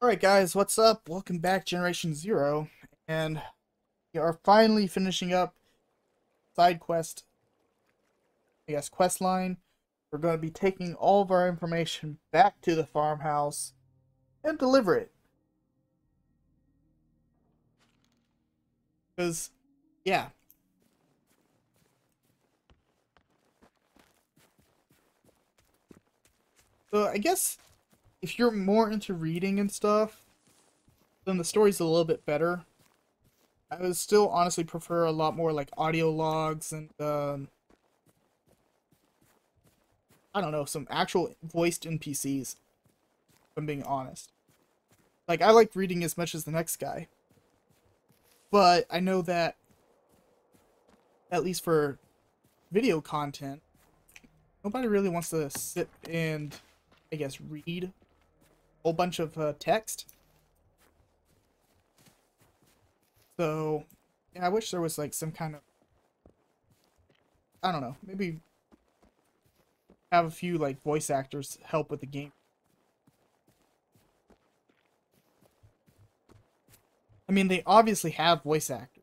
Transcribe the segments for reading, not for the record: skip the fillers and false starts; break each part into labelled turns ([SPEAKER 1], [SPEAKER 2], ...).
[SPEAKER 1] Alright guys, what's up? Welcome back, Generation Zero, and we are finally finishing up side quest, quest line. We're going to be taking all of our information back to the farmhouse and deliver it. Because, yeah. So I guess if you're more into reading and stuff, then the story's a little bit better. I would still honestly prefer a lot more like audio logs and I don't know, some actual voiced NPCs, if I'm being honest. Like, I like reading as much as the next guy. But I know that, at least for video content, nobody really wants to sit and, I guess, read a whole bunch of text. So, yeah, I wish there was, like, some kind of, I don't know, maybe have a few, like, voice actors help with the game. I mean, they obviously have voice actors,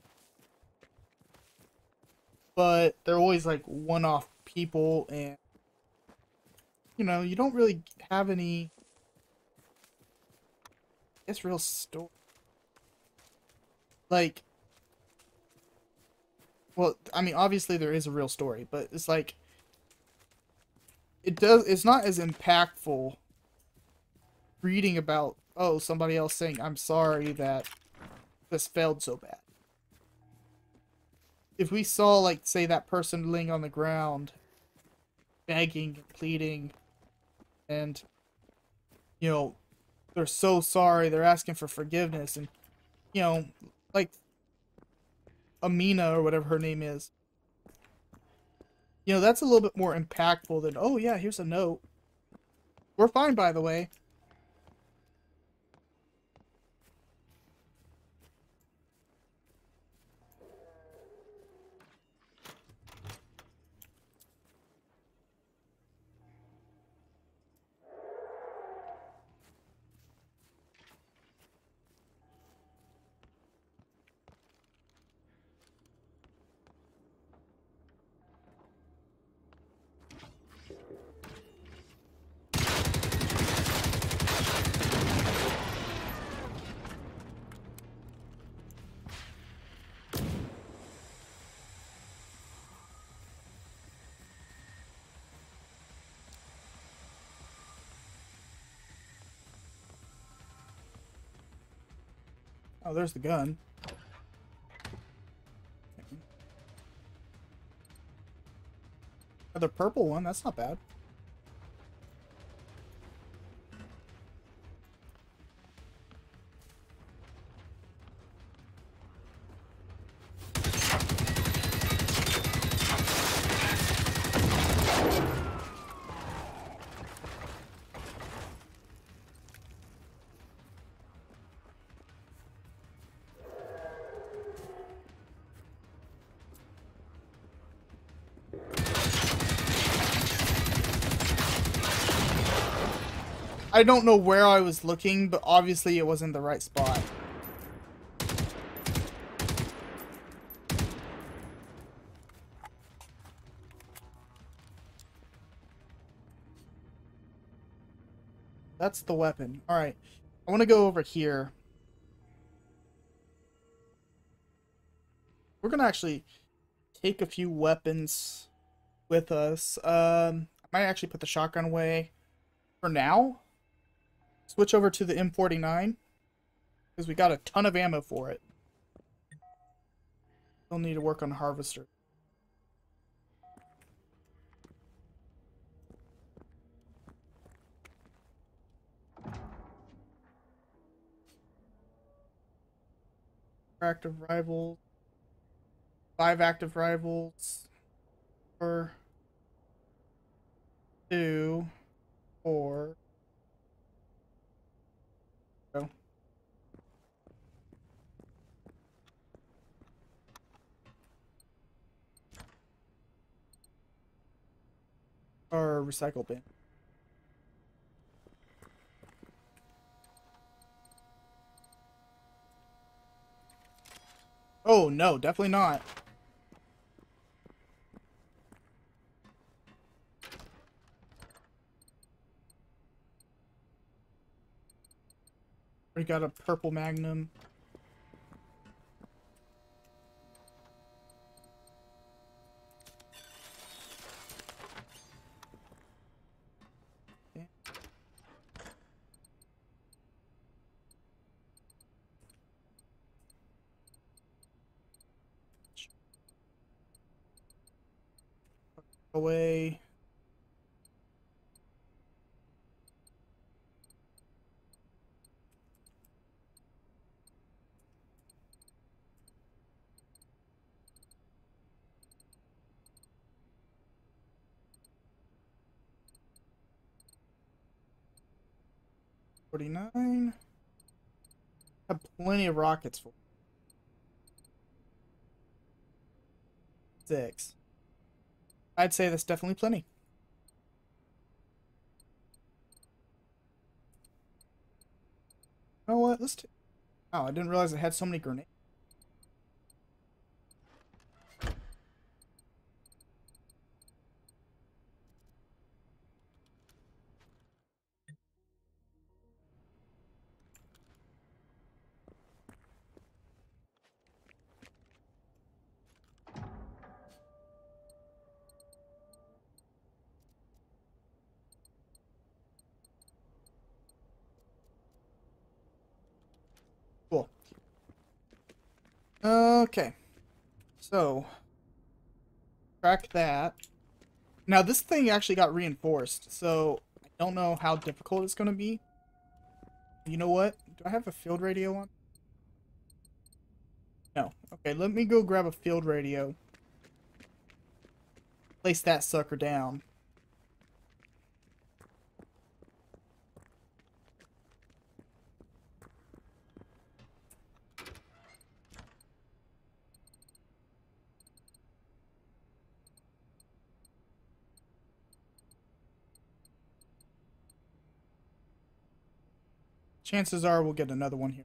[SPEAKER 1] but they're always, like, one-off people, and, you know, you don't really have any, I guess, real story. Like, well, I mean, obviously there is a real story, but it's like, it's not as impactful reading about, oh, somebody else saying, I'm sorry that this failed so bad. If we saw, like, say, that person laying on the ground, begging and pleading, and, you know, they're so sorry, they're asking for forgiveness, and, you know, like, Amina, or whatever her name is, you know, that's a little bit more impactful than, oh, yeah, here's a note. We're fine, by the way. Oh, there's the gun. Another purple one, that's not bad. I don't know where I was looking, but obviously it was in the right spot. That's the weapon. Alright. I want to go over here. We're going to actually take a few weapons with us. I might actually put the shotgun away for now. Switch over to the M49, because we got a ton of ammo for it. Still need to work on the harvester. Active rivals. 5 active rivals. 4, 2, 4. Go. Or recycle bin. Oh, no, definitely not. We got a purple magnum. Okay. Away. $49. Have plenty of rockets for 6. I'd say that's definitely plenty. You know what? Let's take. Oh, I didn't realize it had so many grenades. Cool. Okay. So, track that. Now, this thing actually got reinforced, so I don't know how difficult it's going to be. You know what? Do I have a field radio on? No. Okay, let me go grab a field radio. Place that sucker down. Chances are we'll get another one here.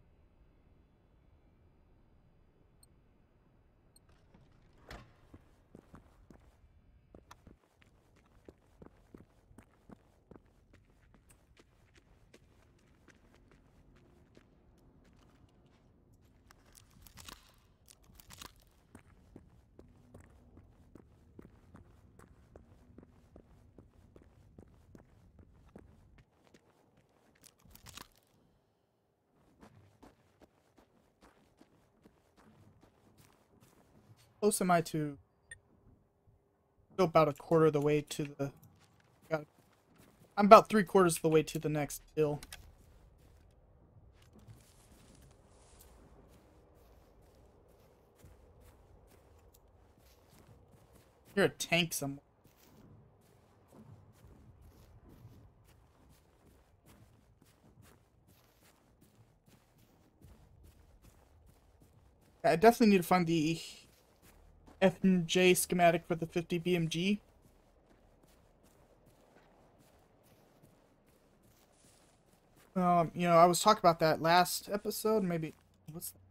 [SPEAKER 1] Close am I to? Still about a quarter of the way to the. I'm about 3/4 of the way to the next hill. You're a tank somewhere. I definitely need to find the FMJ schematic for the 50 BMG. You know, I was talking about that last episode. Maybe what's the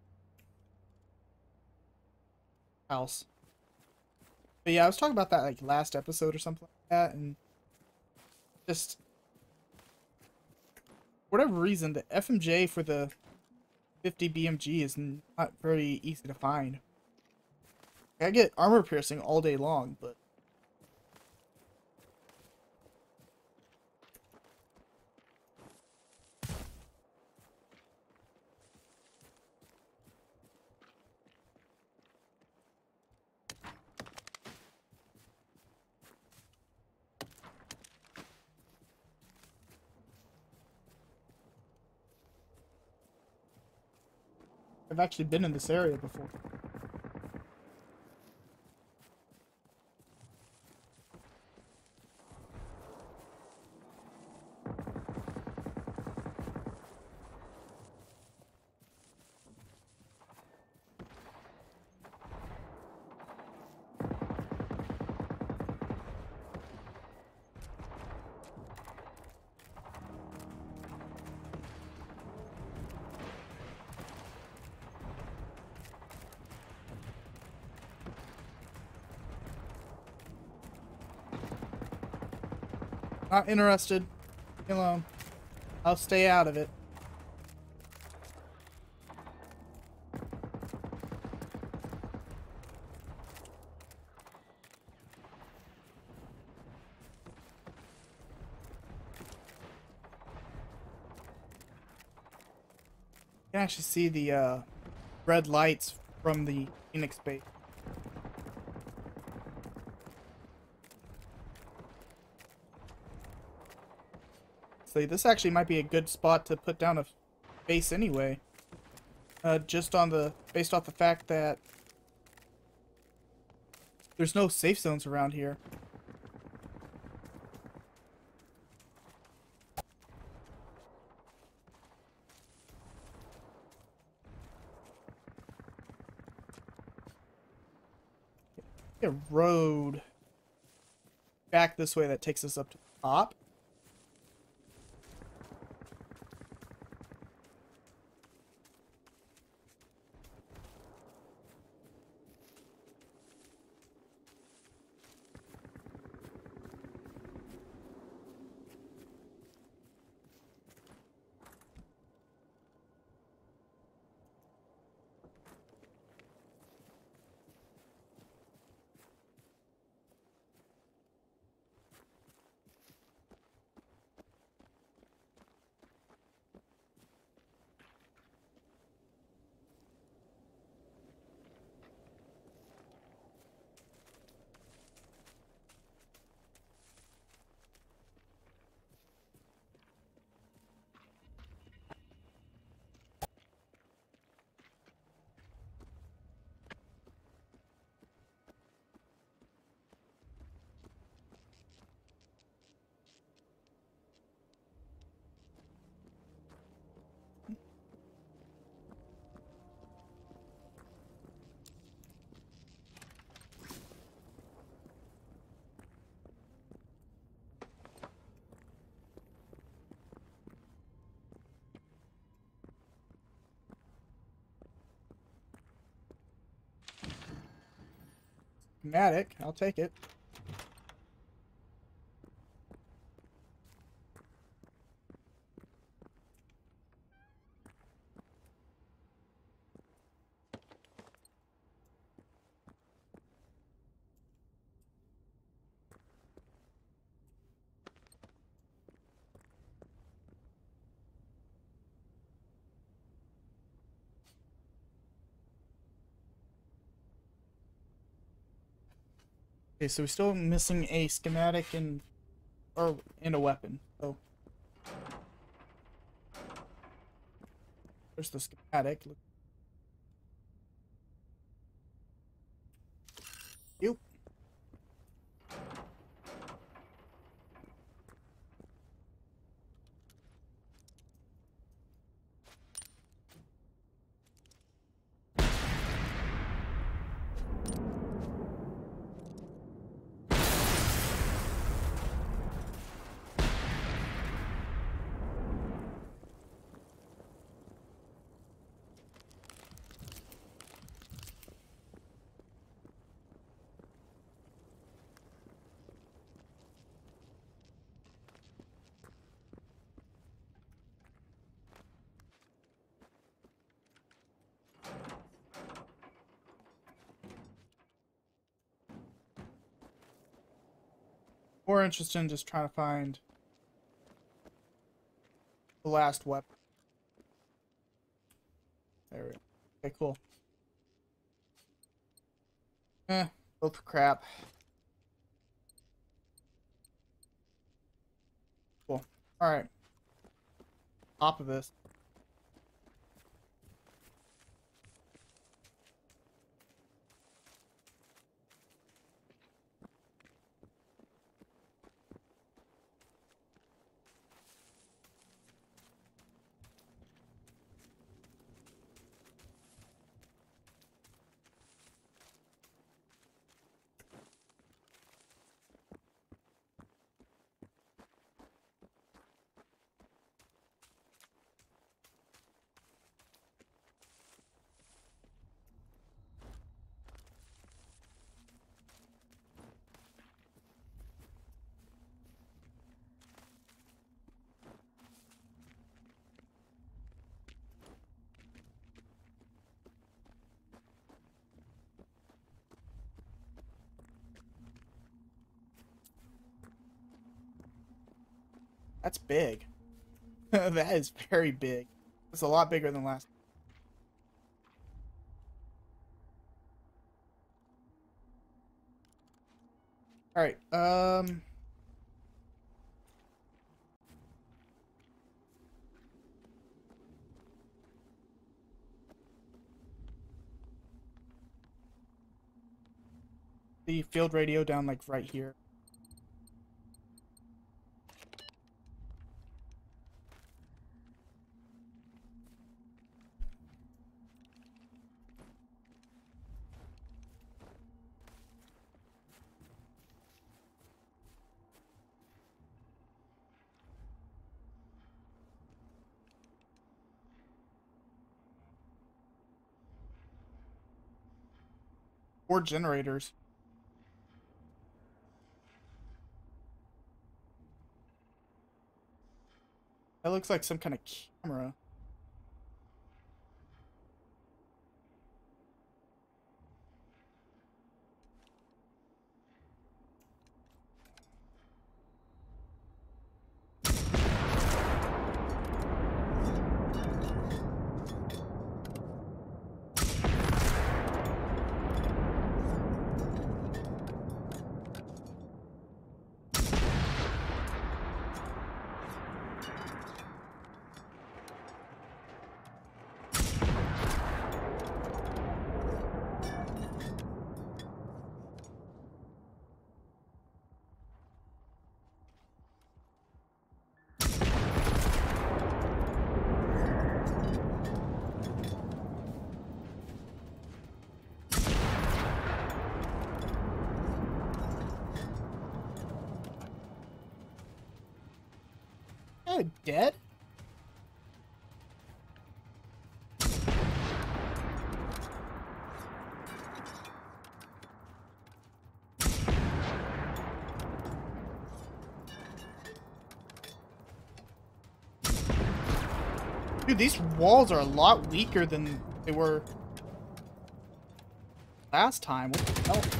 [SPEAKER 1] house? But yeah, I was talking about that like last episode or something like that, and just for whatever reason, the FMJ for the 50 BMG is not very easy to find. I get armor piercing all day long, but I've actually been in this area before. Not interested. Leave me alone. I'll stay out of it. You can actually see the red lights from the Phoenix base. So this actually might be a good spot to put down a base anyway. Just on the based off the fact that there's no safe zones around here. A road back this way that takes us up to the top. Schematic, I'll take it. Okay, so we're still missing a schematic and or in a weapon. So there's the schematic. You. More interested in just trying to find the last weapon. There we go. Okay, cool. Both crap. Cool. Alright. Top of this. That's big. That is very big. It's a lot bigger than last. All right. The field radio down like right here. Or generators. That looks like some kind of camera. Oh, dead? Dude, these walls are a lot weaker than they were last time. What the hell?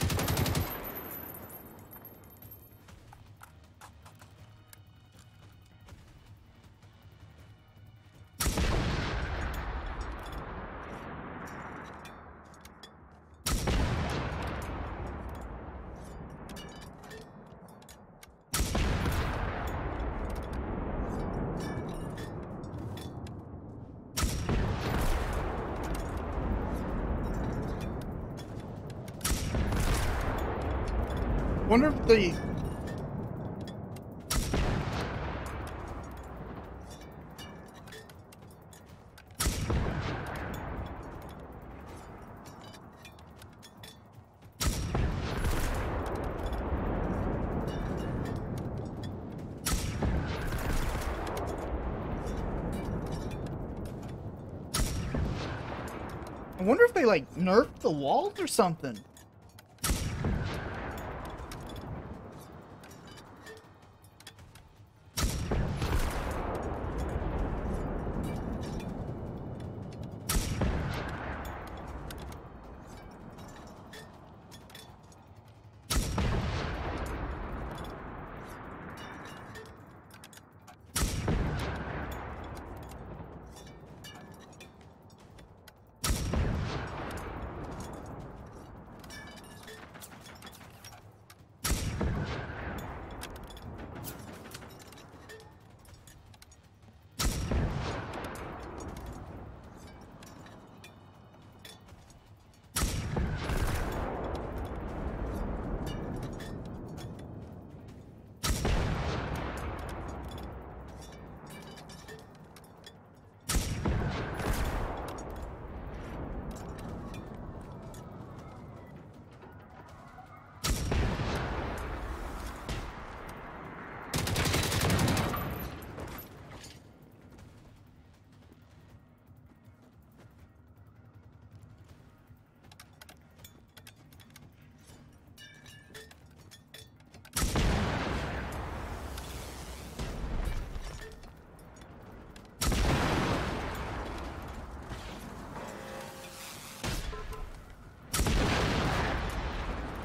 [SPEAKER 1] Wonder if the I wonder if they like nerfed the walls or something.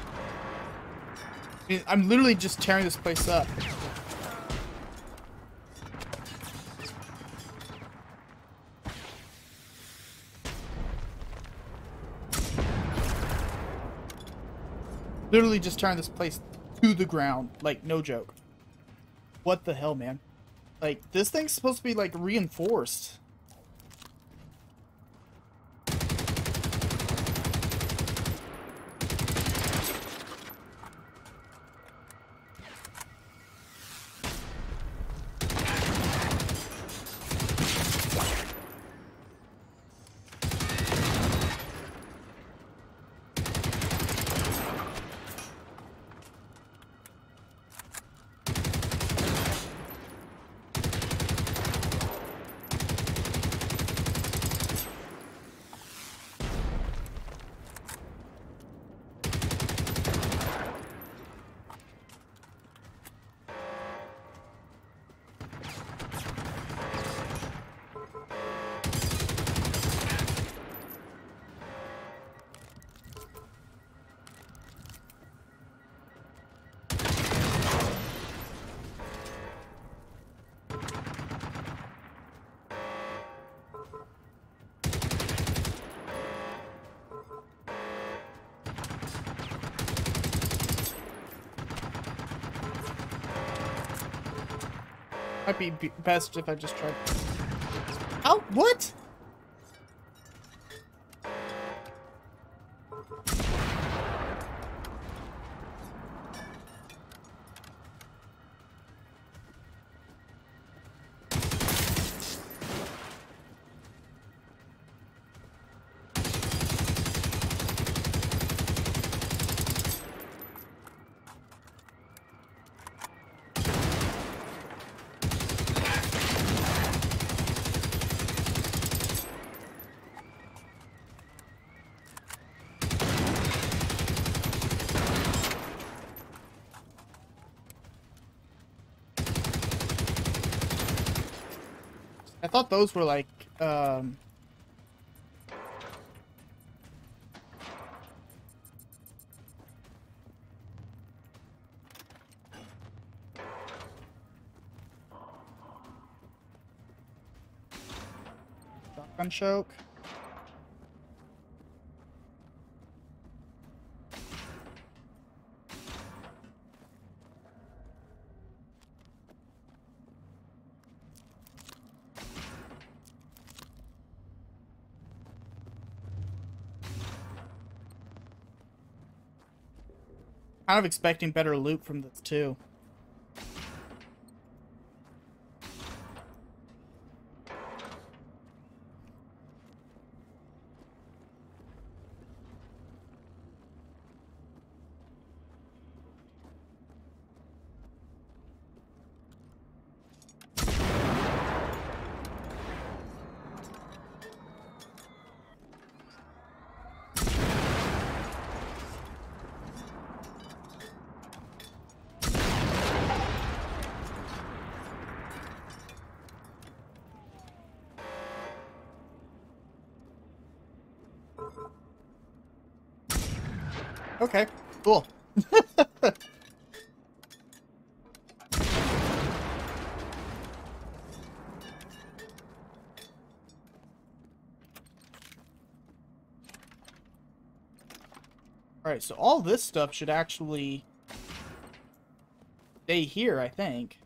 [SPEAKER 1] I mean, I'm literally just tearing this place up. Literally just turned this place to the ground. Like, no joke. What the hell, man? Like, this thing's supposed to be, like, reinforced. Might be best if I just tried. How? What? I thought those were like, shotgun choke. Kind of expecting better loot from this too. Okay, cool. Alright, so all this stuff should actually stay here, I think.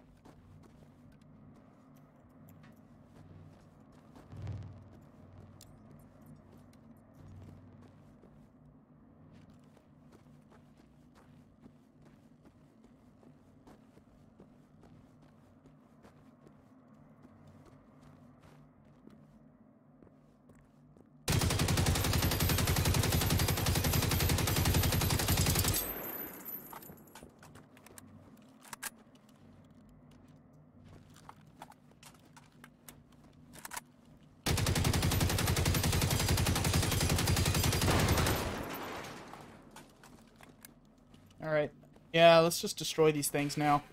[SPEAKER 1] Alright. Yeah, let's just destroy these things now.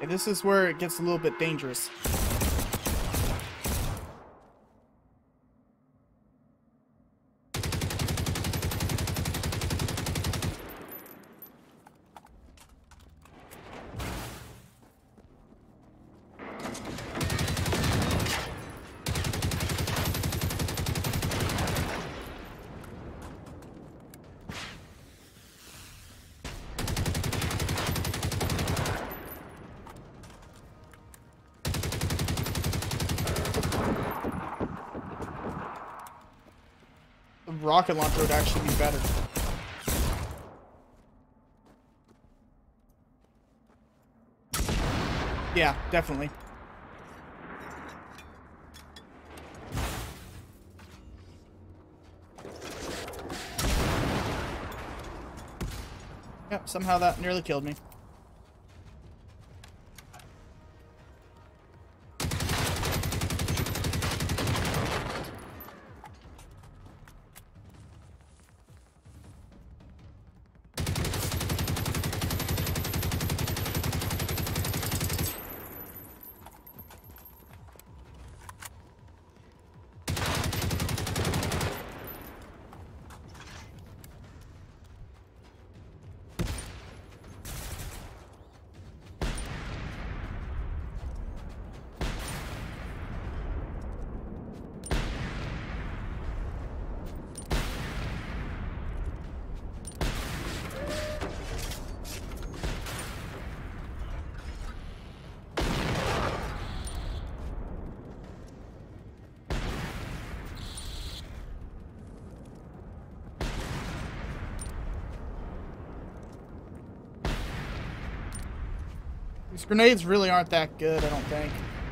[SPEAKER 1] Okay, this is where it gets a little bit dangerous. The rocket launcher would actually be better. Yeah, definitely. Yep, somehow that nearly killed me. These grenades really aren't that good, I don't think.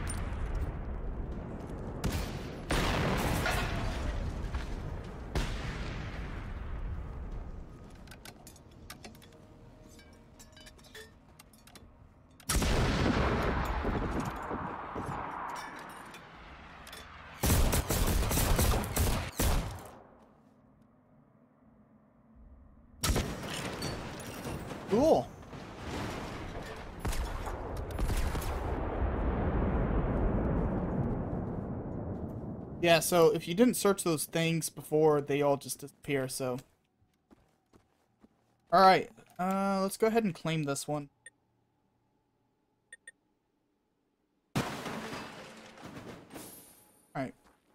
[SPEAKER 1] Cool. Yeah, so if you didn't search those things before, they all just disappear, so. Alright, let's go ahead and claim this one. Alright.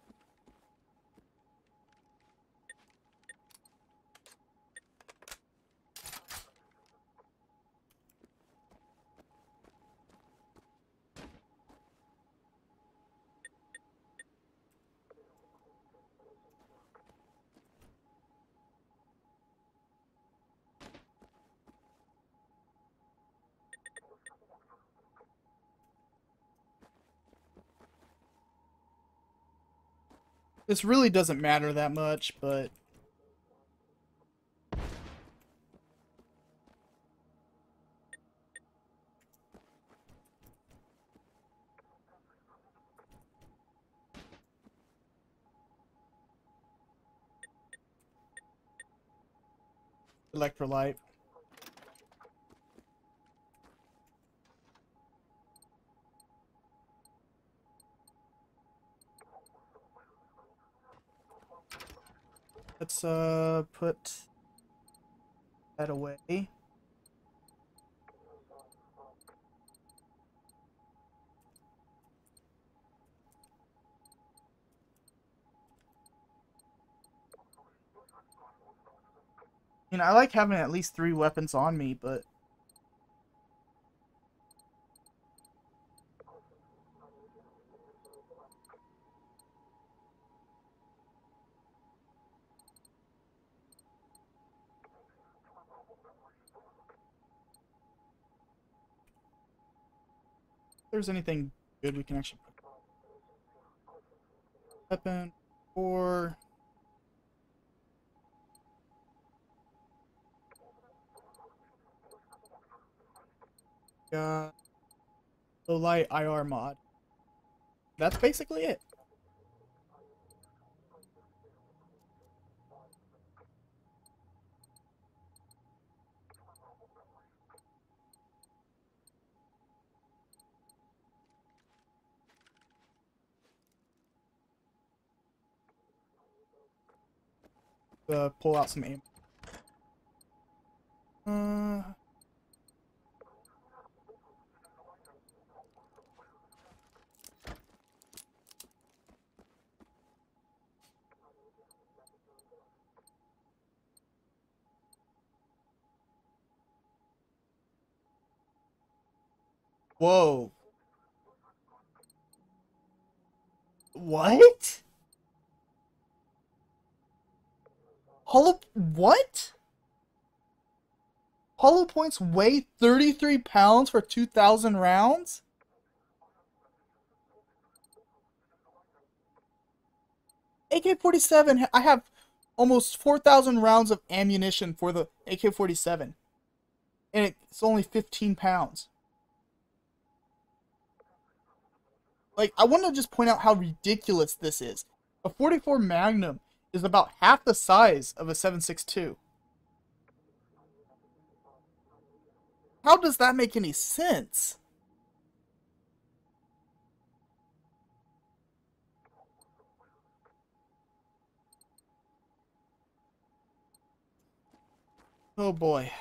[SPEAKER 1] This really doesn't matter that much, but electrolyte. Let's put that away. You know, I like having at least 3 weapons on me, but if there's anything good we can actually put. Weapon or low light IR mod. That's basically it. pull out some aim. Whoa. What? What? Hollow points weigh 33 pounds for 2,000 rounds? AK-47, I have almost 4,000 rounds of ammunition for the AK-47. And it's only 15 pounds. Like, I want to just point out how ridiculous this is. A 44 Magnum is about half the size of a 7.62. How does that make any sense? Oh boy.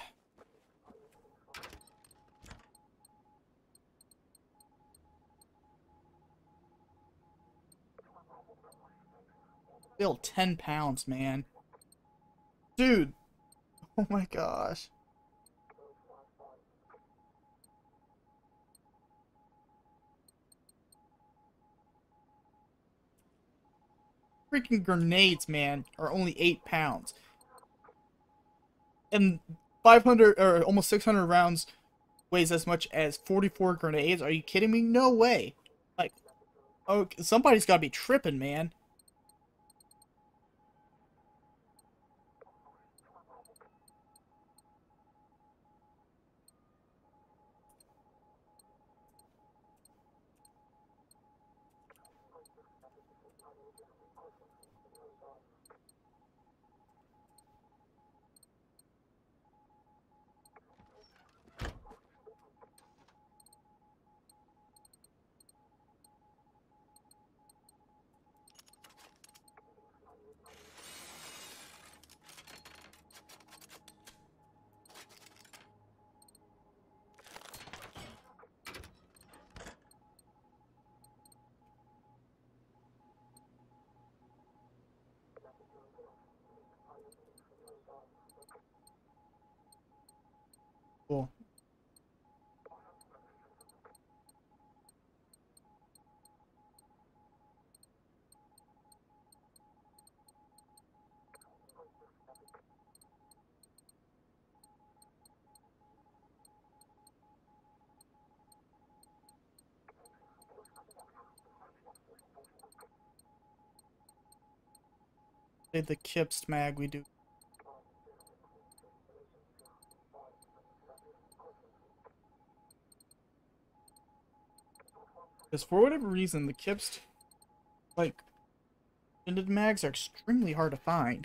[SPEAKER 1] Still 10 pounds, man. Dude. Oh my gosh. Freaking grenades, man, are only 8 pounds. And 500 or almost 600 rounds weighs as much as 44 grenades. Are you kidding me? No way. Like, oh, somebody's got to be tripping, man. Cool. The Kips mag we do. Because for whatever reason, the Kips, like, extended mags are extremely hard to find.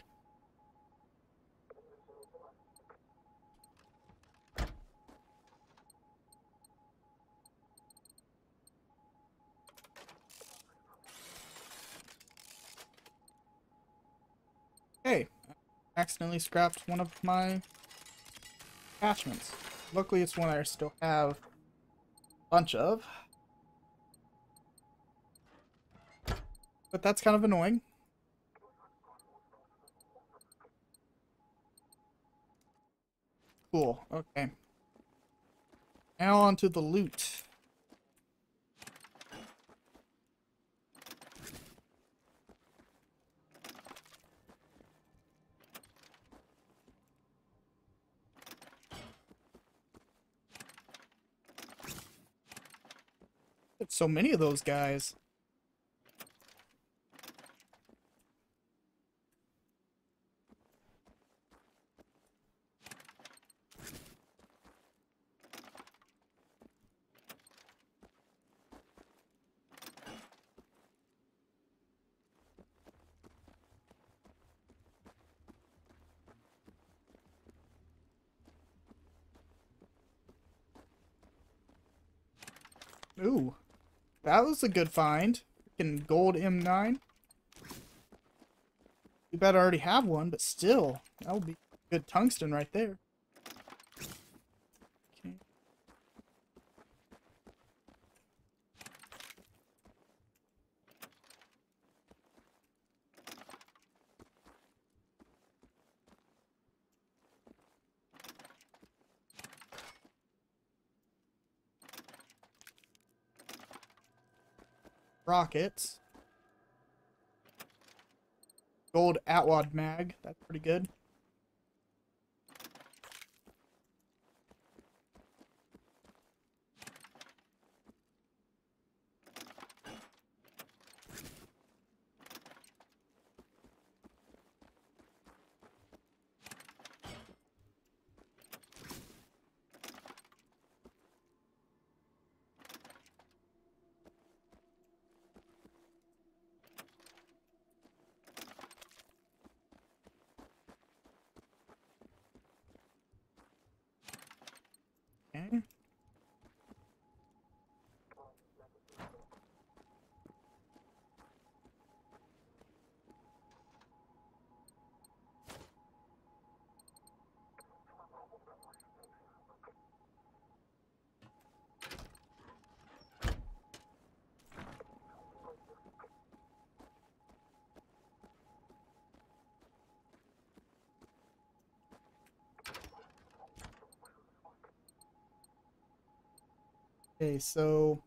[SPEAKER 1] Hey, I accidentally scrapped one of my attachments. Luckily, it's one I still have a bunch of. But that's kind of annoying. Cool, okay. Now on to the loot. It's so many of those guys. Ooh, that was a good find. Freaking gold M9. You better already have one, but still, that would be good tungsten right there. Okay. Rockets. Gold Atwad mag. That's pretty good. Okay. Okay, so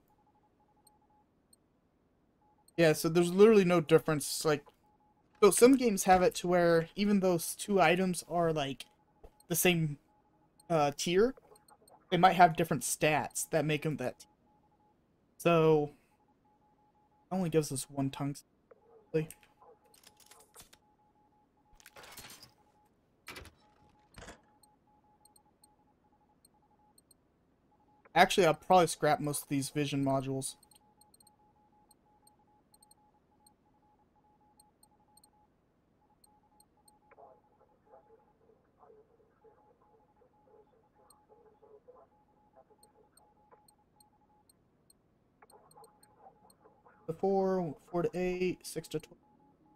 [SPEAKER 1] yeah, so there's literally no difference. Like, so some games have it to where even those two items are like the same tier, they might have different stats that make them that tier. So it only gives us one tungsten. Really. Actually, I'll probably scrap most of these vision modules. The 4, 4 to 8, 6 to 12.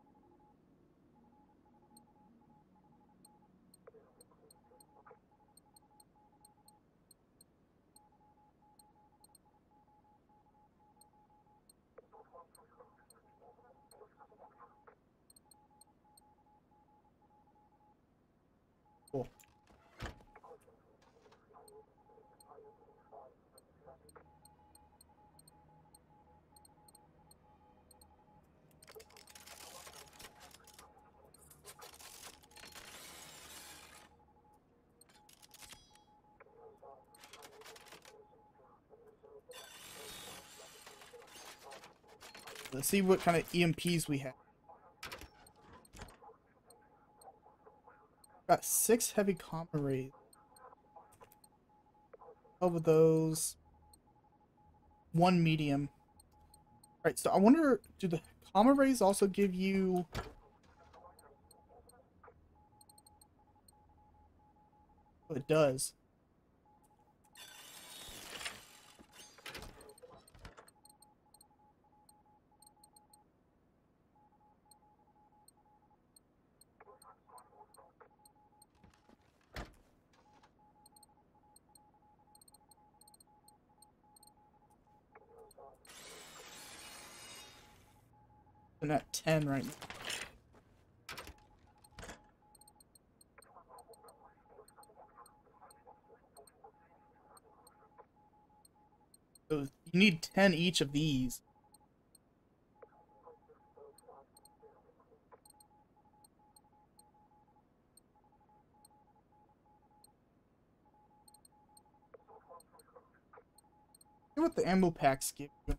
[SPEAKER 1] Cool. Let's see what kind of EMPs we have. Got 6 heavy common rays. 12 of those. 1 medium. Right, so I wonder, do the common rays also give you... Oh, it does. I'm at 10 right now. So you need 10 each of these. See what the ammo packs give you.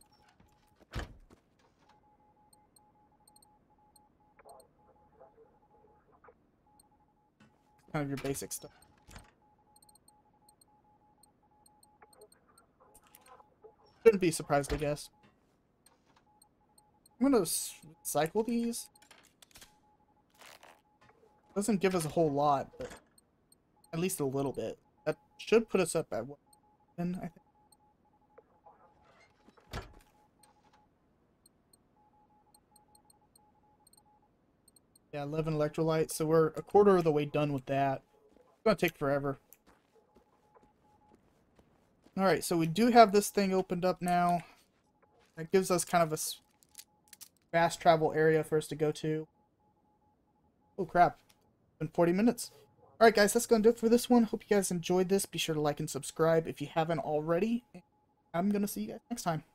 [SPEAKER 1] Kind of your basic stuff. Shouldn't be surprised, I guess. I'm gonna cycle these. Doesn't give us a whole lot, but at least a little bit. That should put us up at what, 10, I think. Yeah, 11 electrolytes. So we're a quarter of the way done with that. It's gonna take forever. Alright, so we do have this thing opened up now. That gives us kind of a fast travel area for us to go to. Oh crap. It's been 40 minutes. Alright guys, that's gonna do it for this one. Hope you guys enjoyed this. Be sure to like and subscribe if you haven't already. I'm gonna see you guys next time.